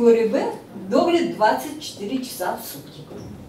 категории Б догляд 24 часа в сутки.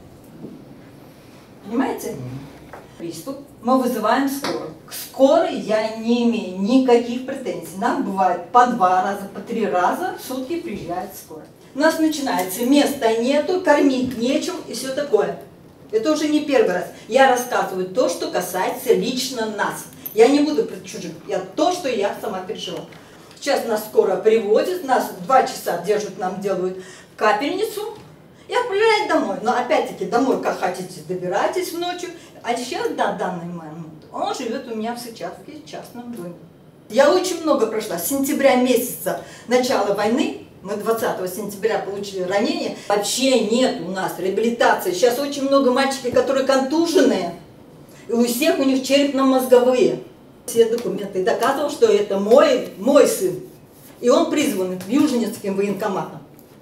Понимаете? Приступ. Мы вызываем скорую. К скорой я не имею никаких претензий. Нам бывает по 2 раза, по 3 раза в сутки приезжает скорая. У нас начинается, места нету, кормить нечем и все такое. Это уже не первый раз. Я рассказываю то, что касается лично нас. Я не буду про чужих. Я то, что я сама пережила. Сейчас нас скоро приводят, нас 2 часа держат, нам делают капельницу и отправляют домой. Но опять-таки домой, как хотите, добирайтесь ночью. А сейчас, да, данный момент, он живет у меня в Сычевске, в частном доме. Я очень много прошла. С сентября месяца начала войны, мы 20 сентября получили ранение, вообще нет у нас реабилитации. Сейчас очень много мальчиков, которые контуженные, и у всех у них черепно-мозговые. Все документы. И доказывал, что это мой сын. И он призван к Южненским военкоматам.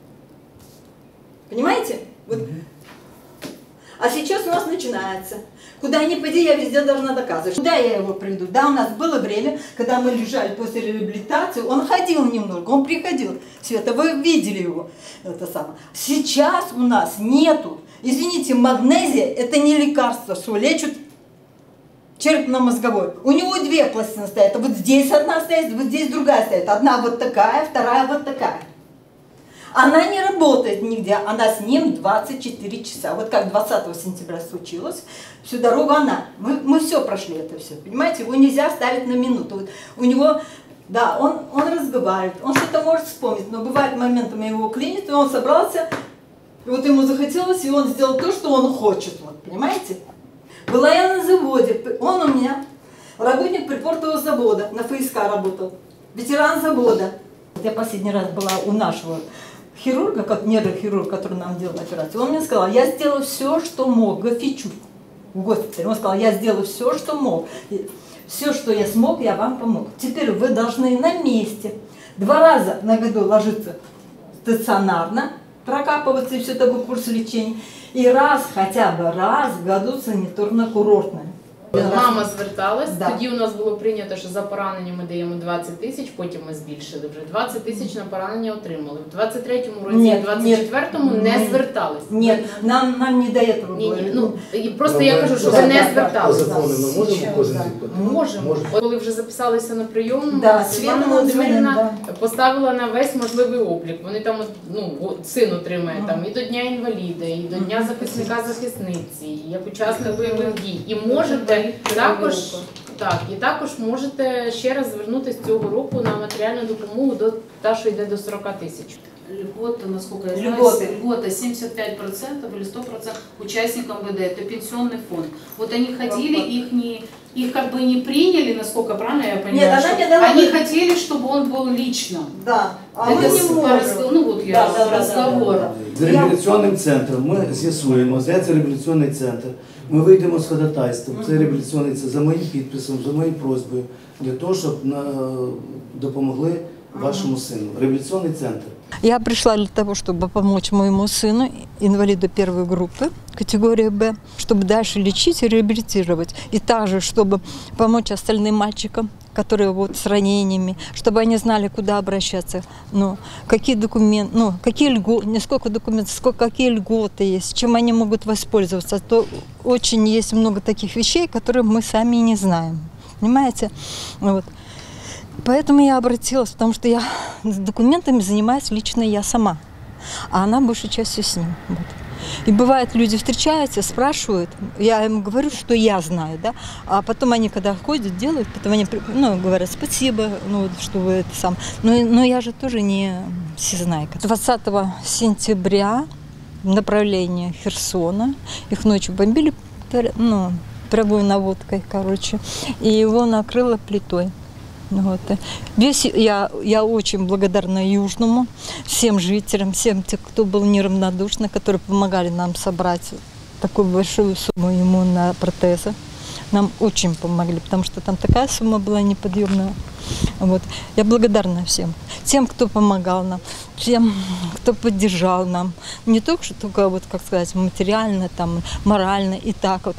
Понимаете? Вот. А сейчас у нас начинается. Куда ни пойди, я везде должна доказывать. Куда я его приведу? Да, у нас было время, когда мы лежали после реабилитации, он ходил немного, он приходил. Света, вы видели его. Это самое. Сейчас у нас нету. Извините, магнезия – это не лекарство, что лечат черепно-мозговой. У него 2 пластины стоят. Вот здесь одна стоит, вот здесь другая стоит. Одна вот такая, вторая вот такая. Она не работает нигде, она с ним 24 часа. Вот как 20 сентября случилось, всю дорогу она. Мы все прошли это все, понимаете? Его нельзя ставить на минуту. Вот у него, да, он разговаривает, он что-то может вспомнить, но бывает моментами его клинит, и он собрался, и вот ему захотелось, и он сделал то, что он хочет, вот, понимаете? Была я на заводе, он у меня работник припортового завода, на ФСК работал, ветеран завода. Я последний раз была у нашего хирурга, как нейрохирург, который нам делал операцию, он мне сказал, я сделал все, что мог, Гафичук в госпитале. Он сказал, я сделал все, что мог. Все, что я смог, я вам помог. Теперь вы должны на месте 2 раза на году ложиться стационарно, прокапываться и все такое, курс лечения. И хотя бы раз в году санаторно-курортне. Мама зверталась, да. Тоді у нас було прийнято, що за поранення ми даємо 20 тисяч, потім ми збільшили вже. 20 тисяч на поранення отримали. В 23-му році і 24-му не звертались. Ні, нам не до этого було. Ну, просто я кажу, що ви не зверталися. По закону ми можемо кожен рік? Можемо. Коли вже записалися на прийом, Да, Світлана Володимирівна поставила на весь можливий облік. Вони там, ну, син отримає там і до Дня інваліда, і до Дня захисника-захисниці, як учасник бойових дій. І можете також можете ще раз звернутися цього року на матеріальну допомогу до та, що йде до 40 тисяч. Льгота, насколько я знаю, льгота 75% или 100% участникам ВД, это пенсионный фонд. Вот они хотели, их как бы не приняли, насколько правильно я понимаю, нет, что они хотели, чтобы он был лично. Да, а это мы не можем. Ну вот я разговор. З реабілітаційним центром ми з'ясуємо, це реабілітаційний центр, ми вийдемо з ходатайством, це реабілітаційний центр, за моїм підписом, за моєю просьбою, для того, щоб допомогли вашему сыну. Реабилитационный центр. Я пришла для того, чтобы помочь моему сыну, инвалиду 1 группы, категории Б, чтобы дальше лечить и реабилитировать. И также, чтобы помочь остальным мальчикам, которые вот с ранениями, чтобы они знали, куда обращаться, ну, какие документы, ну, какие льготы, не сколько документов, какие льготы есть, чем они могут воспользоваться. То очень есть много таких вещей, которые мы сами не знаем. Понимаете? Вот. Поэтому я обратилась, потому что я с документами занимаюсь лично я сама, а она большей частью с ним. Вот. И бывает, люди встречаются, спрашивают, я им говорю, что я знаю, да, а потом они, когда ходят, делают, потом они, ну, говорят спасибо, ну, что вы это сам. Но я же тоже не всезнайка. 20 сентября направление Херсона, их ночью бомбили, ну, прямой наводкой, короче, и его накрыло плитой. Вот. Я очень благодарна Южному, всем жителям, всем тем, кто был неравнодушный, которые помогали нам собрать такую большую сумму ему на протезы. Нам очень помогли, потому что там такая сумма была неподъемная. Вот. Я благодарна всем. Тем, кто помогал нам, тем, кто поддержал нам. Не только вот, как сказать, материально, там, морально и так вот.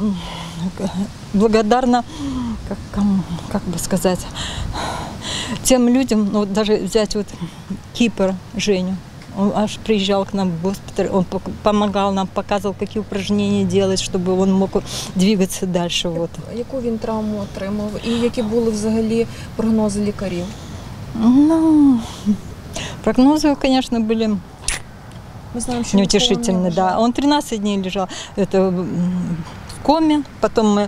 Благодарна, как бы сказать, тем людям, ну, вот даже взять вот Кипр, Женю. Он аж приезжал к нам в госпиталь, он помогал нам, показывал, какие упражнения делать, чтобы он мог двигаться дальше. Вот. Яку він травму отримав і які були взагалі прогнози лікарів? Ну, прогнозы, конечно, были Ми знаємо, що неутешительные. Да. Он 13 дней лежал в коме, потом мы...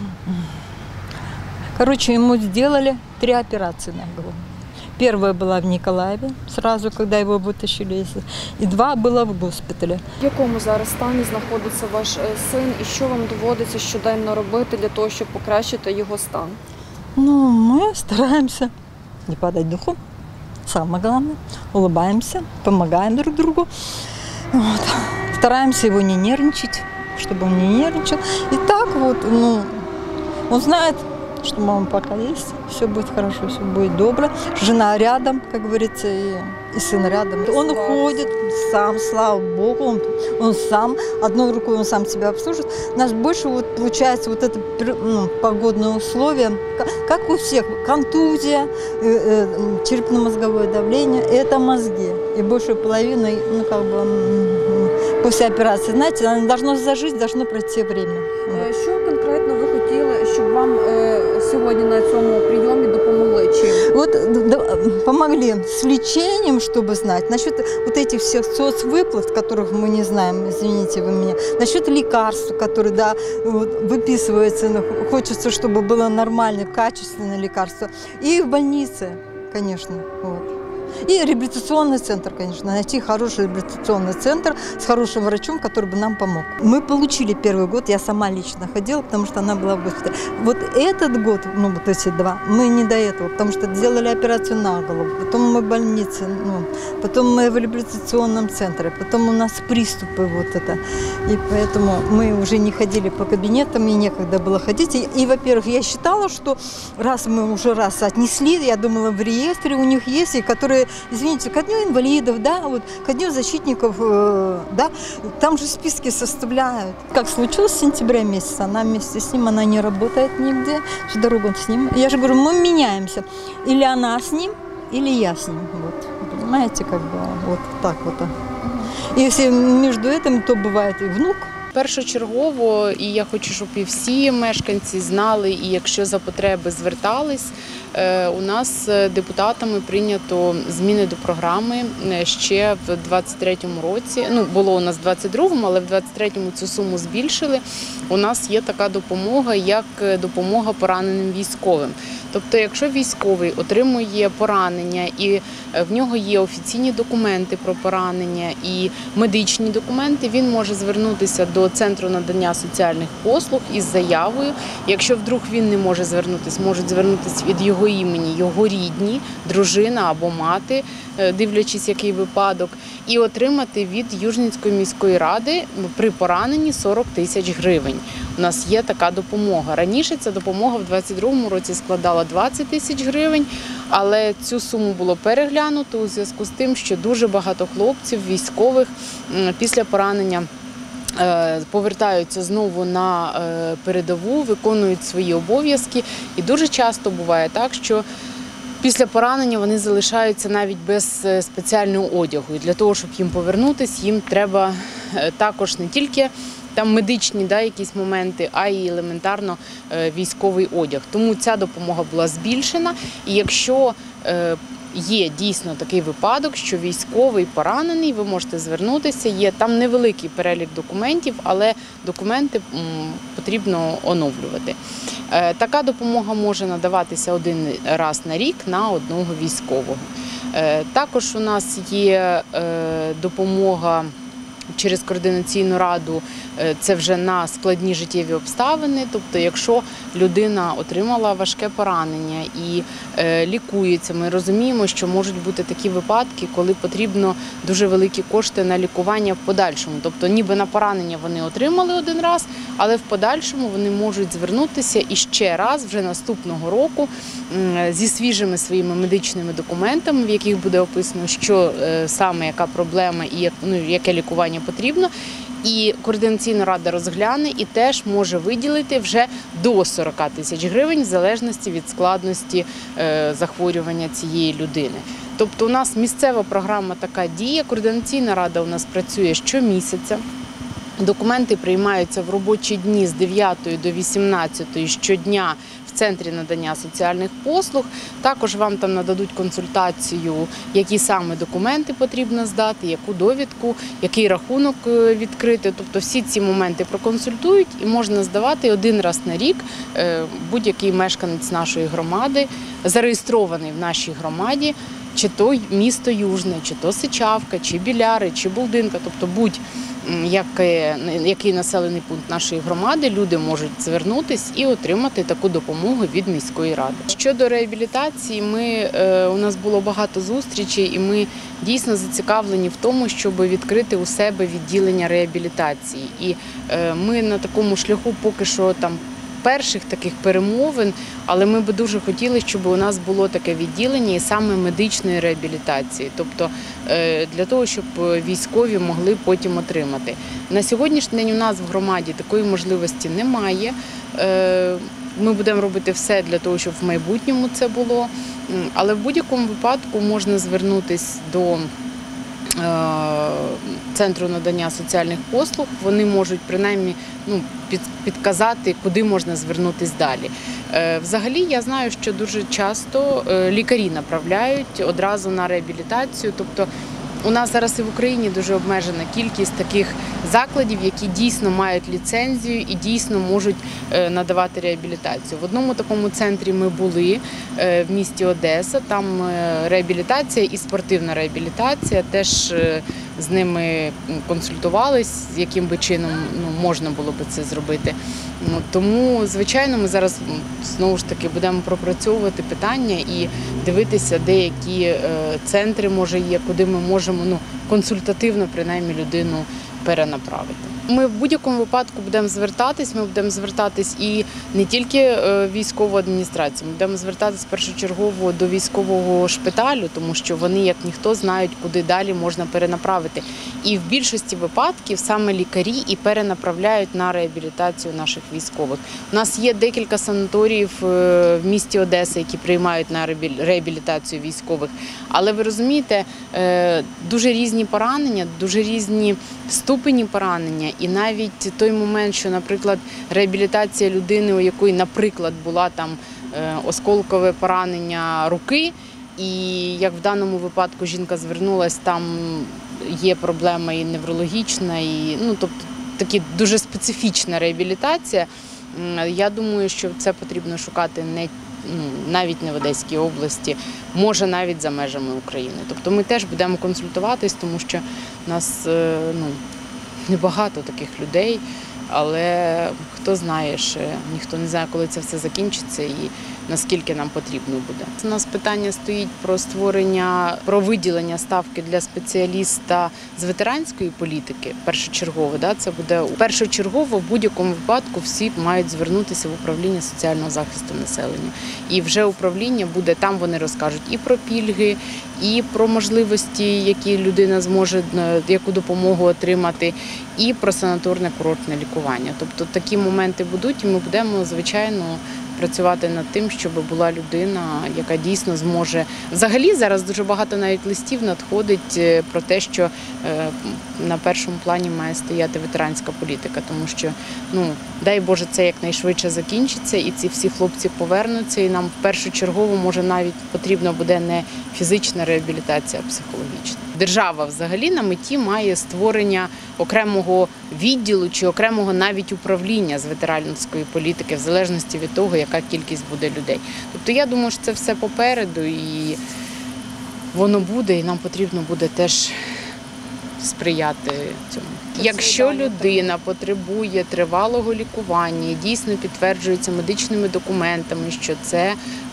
Короче, ему сделали 3 операции на голову. Первая была в Николаеве, сразу, когда его вытащили, и 2 было в госпитале. В якому зараз стані знаходиться ваш син і що вам доводиться щоденно робити для того, щоб покращити його стан? Ну, мы стараемся не падать духом, самое главное, улыбаемся, помогаем друг другу. Вот. Стараемся его не нервничать, чтобы он не нервничал. И так вот, ну, он знает, что мама пока есть, все будет хорошо, все будет добро. Жена рядом, как говорится, и сын рядом. Он уходит сам, слава Богу, он сам, одной рукой он сам себя обслуживает. У нас больше вот получается вот это погодные условия, как у всех, контузия, черепно-мозговое давление, это мозги. И большую половину, ну как бы, после операции, знаете, оно должно зажить, должно пройти время. Що конкретно ви хотіли, щоб вам сьогодні на цьому прийомі допомогли? Чим? Вот помогли с лечением, чтобы знать. Насчет вот этих всех соцвыплат, которых мы не знаем, извините вы меня. Насчет лекарств, которые, да, вот, выписываются. Хочется, чтобы было нормальное, качественное лекарство. И в больнице, конечно. Вот. И реабилитационный центр, конечно, найти хороший реабилитационный центр с хорошим врачом, который бы нам помог. Мы получили первый год, я сама лично ходила, потому что она была в госпитале. Вот этот год, ну вот эти 2, мы не до этого, потому что делали операцию на голову, потом мы в больнице, ну, потом мы в реабилитационном центре, потом у нас приступы вот это. И поэтому мы уже не ходили по кабинетам, и некогда было ходить. И во-первых, я считала, что раз мы уже раз отнесли, я думала, в реестре у них есть, и которые, извините, ко дню инвалидов, да, вот, ко дню защитников, да, там же списки составляют. Как случилось в сентябре месяце, она вместе с ним, она не работает нигде, всю дорогу с ним. Я же говорю, мы меняемся. Или она с ним, или я с ним. Вот. Понимаете, как бы вот так вот. Если между этим, то бывает и внук. Першочергово, і я хочу, щоб і всі мешканці знали, і якщо за потреби звертались, у нас депутатами прийнято зміни до програми ще в 23-му році. Ну, було у нас в 22-му, але в 23-му цю суму збільшили. У нас є така допомога, як допомога пораненим військовим. Тобто, якщо військовий отримує поранення і в нього є офіційні документи про поранення і медичні документи, він може звернутися до Центру надання соціальних послуг із заявою. Якщо вдруг він не може звернутися, можуть звернутися від його імені його рідні, дружина або мати, дивлячись, який випадок, і отримати від Южницької міської ради при пораненні 40 тисяч гривень. У нас є така допомога. Раніше ця допомога в 22-му році складала 20 тисяч гривень, але цю суму було переглянуто у зв'язку з тим, що дуже багато хлопців, військових після поранення повертаються знову на передову, виконують свої обов'язки. І дуже часто буває так, що після поранення вони залишаються навіть без спеціального одягу. І для того, щоб їм повернутися, їм треба також не тільки там медичні, да, якісь моменти, а й елементарно військовий одяг. Тому ця допомога була збільшена. І якщо є дійсно такий випадок, що військовий поранений, ви можете звернутися, є там невеликий перелік документів, але документи потрібно оновлювати. Така допомога може надаватися 1 раз на рік на одного військового. Також у нас є допомога через координаційну раду, це вже на складні життєві обставини. Тобто, якщо людина отримала важке поранення і лікується, ми розуміємо, що можуть бути такі випадки, коли потрібно дуже великі кошти на лікування в подальшому. Тобто, ніби на поранення вони отримали 1 раз, але в подальшому вони можуть звернутися і ще раз, вже наступного року, зі свіжими своїми медичними документами, в яких буде описано, що саме, яка проблема і яке лікування потрібно. І координаційна рада розгляне і теж може виділити вже до 40 тисяч гривень в залежності від складності захворювання цієї людини. Тобто у нас місцева програма така діє, координаційна рада у нас працює щомісяця. Документи приймаються в робочі дні з 9 до 18 щодня в центрі надання соціальних послуг. Також вам там нададуть консультацію, які саме документи потрібно здати, яку довідку, який рахунок відкрити. Тобто всі ці моменти проконсультують і можна здавати один раз на рік будь-який мешканець нашої громади, зареєстрований в нашій громаді, чи то місто Южне, чи то Сичавка, чи Біляри, чи Булдинка, тобто будь-який населений пункт нашої громади, люди можуть звернутися і отримати таку допомогу від міської ради. Щодо реабілітації, у нас було багато зустрічей і ми дійсно зацікавлені в тому, щоб відкрити у себе відділення реабілітації. І ми на такому шляху поки що там перших таких перемовин, але ми би дуже хотіли, щоб у нас було таке відділення і саме медичної реабілітації, тобто для того, щоб військові могли потім отримати. На сьогоднішній день у нас в громаді такої можливості немає. Ми будемо робити все для того, щоб в майбутньому це було, але в будь-якому випадку можна звернутися до Центру надання соціальних послуг, вони можуть принаймні підказати, куди можна звернутися далі. Взагалі, я знаю, що дуже часто лікарі направляють одразу на реабілітацію, тобто у нас зараз і в Україні дуже обмежена кількість таких закладів, які дійсно мають ліцензію і дійсно можуть надавати реабілітацію. В одному такому центрі ми були в місті Одеса, там реабілітація і спортивна реабілітація, теж з ними консультувались, яким би чином можна було би це зробити. Тому, звичайно, ми зараз знову ж таки будемо пропрацьовувати питання і дивитися, деякі центри, може, є, куди ми можемо консультативно, принаймні, людину перенаправити. Ми в будь-якому випадку будемо звертатись і не тільки в військову адміністрацію, ми будемо звертатись першочергово до військового шпиталю, тому що вони, як ніхто, знають, куди далі можна перенаправити. І в більшості випадків саме лікарі і перенаправляють на реабілітацію наших військових. У нас є декілька санаторіїв в місті Одеса, які приймають на реабілітацію військових. Але ви розумієте, дуже різні поранення, дуже різні ступені поранення. І навіть той момент, що, наприклад, реабілітація людини, у якої, наприклад, була там осколкове поранення руки, і як в даному випадку жінка звернулася, там є проблема і неврологічна, і тобто такі дуже специфічна реабілітація. Я думаю, що це потрібно шукати навіть не в Одеській області, може навіть за межами України. Тобто ми теж будемо консультуватись, тому що у нас небагато таких людей, але хто знає, ніхто не знає, коли це все закінчиться і наскільки нам потрібно буде. У нас питання стоїть про виділення ставки для спеціаліста з ветеранської політики, першочергово. Це буде першочергово, в будь-якому випадку всі мають звернутися в управління соціального захисту населення. І вже управління буде, там вони розкажуть і про пільги, і про можливості, які людина зможе, яку допомогу отримати, і про санаторне курортне лікування. Тобто такі моменти будуть, і ми будемо, звичайно, працювати над тим, щоб була людина, яка дійсно зможе. Взагалі зараз дуже багато навіть листів надходить про те, що на першому плані має стояти ветеранська політика, тому що, дай Боже, це якнайшвидше закінчиться, і ці всі хлопці повернуться, і нам першочергово, може, навіть потрібна буде не фізична реабілітація, а психологічна. Держава взагалі на меті має створення окремого відділу чи окремого навіть управління з ветеранської політики, в залежності від того, яка кількість буде людей. Тобто я думаю, що це все попереду і воно буде, і нам потрібно буде теж сприяти цьому. Якщо людина потребує тривалого лікування і дійсно підтверджується медичними документами, що це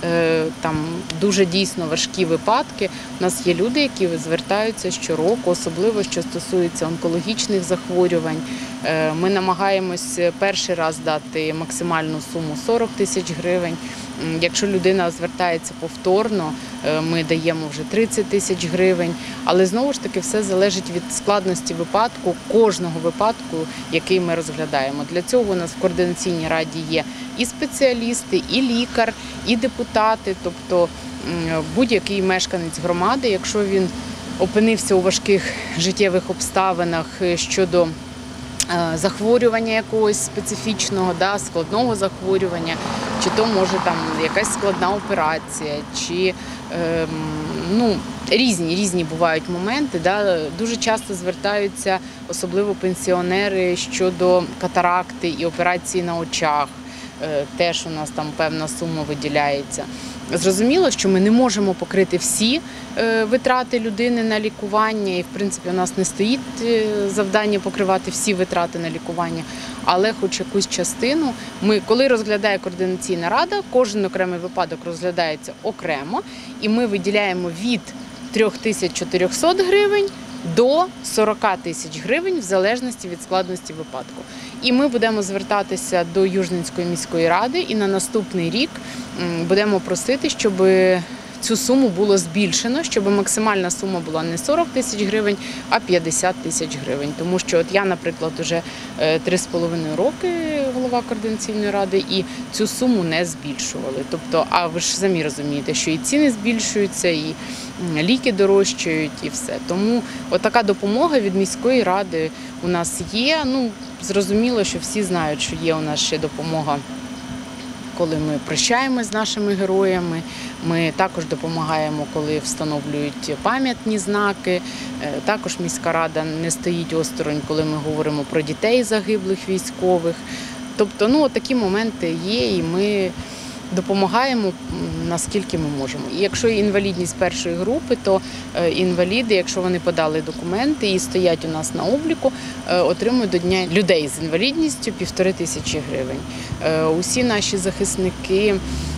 дуже дійсно важкі випадки, у нас є люди, які звертаються щороку, особливо що стосується онкологічних захворювань. Ми намагаємось перший раз дати максимальну суму 40 тисяч гривень. Якщо людина звертається повторно, ми даємо вже 30 тисяч гривень. Але знову ж таки все залежить від складності випадку, кожного випадку, який ми розглядаємо. Для цього у нас в координаційній раді є і спеціалісти, і лікар, і депутати. Тобто будь-який мешканець громади, якщо він опинився у важких життєвих обставинах щодо захворювання якогось специфічного, складного захворювання, чи то може там якась складна операція, чи різні бувають моменти. Дуже часто звертаються, особливо пенсіонери, щодо катаракти і операції на очах. Теж у нас там певна сума виділяється. Зрозуміло, що ми не можемо покрити всі витрати людини на лікування, і в принципі у нас не стоїть завдання покривати всі витрати на лікування, але хоч якусь частину. Коли розглядає координаційна рада, кожен окремий випадок розглядається окремо, і ми виділяємо від 3400 гривень до 40 тисяч гривень в залежності від складності випадку. І ми будемо звертатися до Южненської міської ради і на наступний рік будемо просити, щоб цю суму було збільшено, щоб максимальна сума була не 40 тисяч гривень, а 50 тисяч гривень. Тому що я, наприклад, вже 3,5 роки голова координаційної ради і цю суму не збільшували. Тобто, а ви ж самі розумієте, що і ціни збільшуються, і ліки дорожчають, і все. Тому отака допомога від міської ради у нас є. Зрозуміло, що всі знають, що є у нас ще допомога, коли ми прощаємося з нашими героями. Ми також допомагаємо, коли встановлюють пам'ятні знаки. Також міська рада не стоїть осторонь, коли ми говоримо про дітей загиблих військових. Тобто, такі моменти є, і ми допомагаємо, наскільки ми можемо. І якщо інвалідність першої групи, то інваліди, якщо вони подали документи і стоять у нас на обліку, отримують до Дня людей з інвалідністю 1500 гривень. Усі наші захисники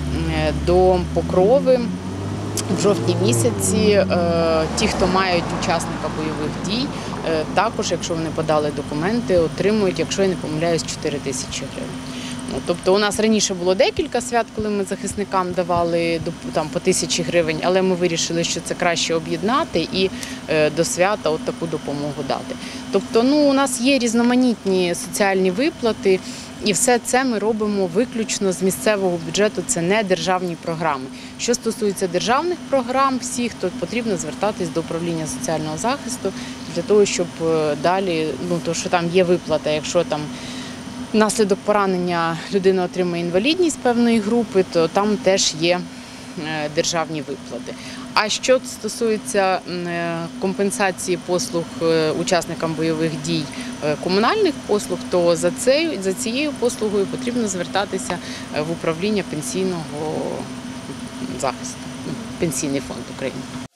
до Покрови в жовтні місяці, ті, хто мають учасника бойових дій, також, якщо вони подали документи, отримують, якщо я не помиляюсь, 4000 гривень. Тобто у нас раніше було декілька свят, коли ми захисникам давали по 1000 гривень, але ми вирішили, що це краще об'єднати і до свята таку допомогу дати. Тобто у нас є різноманітні соціальні виплати, і все це ми робимо виключно з місцевого бюджету, це не державні програми. Що стосується державних програм, всіх, то потрібно звертатись до управління соціального захисту для того, щоб далі, то що там є виплата, якщо там внаслідок поранення людина отримає інвалідність певної групи, то там теж є державні виплати. А що стосується компенсації послуг учасникам бойових дій комунальних послуг, то за цією послугою потрібно звертатися в управління пенсійного захисту, Пенсійний фонд України.